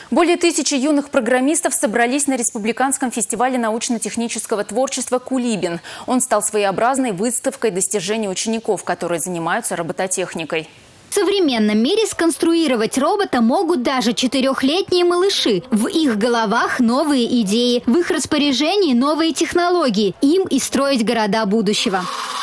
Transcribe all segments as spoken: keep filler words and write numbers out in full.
Более тысячи юных программистов собрались на Республиканском фестивале научно-технического творчества «Кулибин». Он стал своеобразной выставкой достижений учеников, которые занимаются робототехникой. В современном мире сконструировать робота могут даже четырехлетние малыши. В их головах новые идеи, в их распоряжении новые технологии. Им и строить города будущего.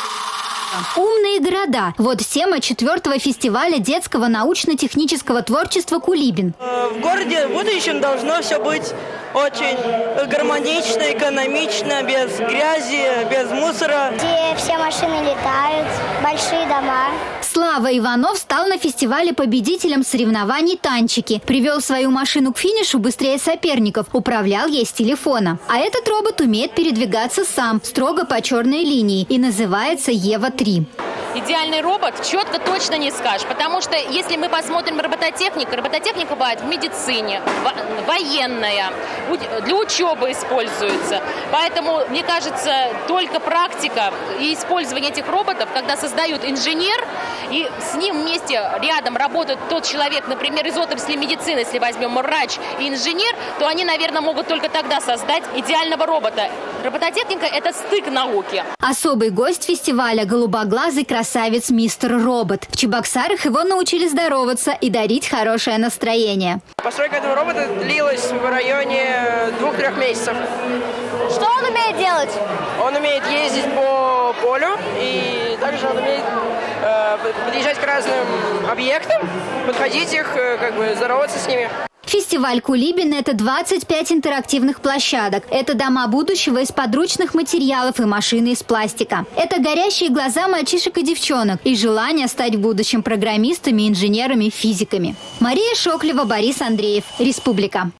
Умные города – вот тема четвертого фестиваля детского научно-технического творчества «Кулибин». В городе в будущем должно все быть очень гармонично, экономично, без грязи, без мусора. Где все машины летают, большие дома. Слава Иванов стал на фестивале победителем соревнований «Танчики». Привел свою машину к финишу быстрее соперников, управлял ей с телефона. А этот робот умеет передвигаться сам, строго по черной линии, и называется Ева три. Идеальный робот четко точно не скажешь, потому что если мы посмотрим робототехнику, робототехника бывает в медицине, военная, для учебы используется. Поэтому, мне кажется, только практика и использование этих роботов, когда создают инженер, и с ним вместе рядом работает тот человек, например, из отрасли медицины, если возьмем врач и инженер, то они, наверное, могут только тогда создать идеального робота. Робототехника – это стык науки. Особый гость фестиваля – голубоглазый красавец мистер Робот. В Чебоксарах его научили здороваться и дарить хорошее настроение. Постройка этого робота длилась в районе двух-трех месяцев. Что он умеет делать? Он умеет ездить по полю, и также он умеет э, подъезжать к разным объектам, подходить их, э, как бы здороваться с ними. Фестиваль «Кулибин» – это двадцать пять интерактивных площадок. Это дома будущего из подручных материалов и машины из пластика. Это горящие глаза мальчишек и девчонок и желание стать в будущем программистами, инженерами, физиками. Мария Шоклева, Борис Андреев. Республика.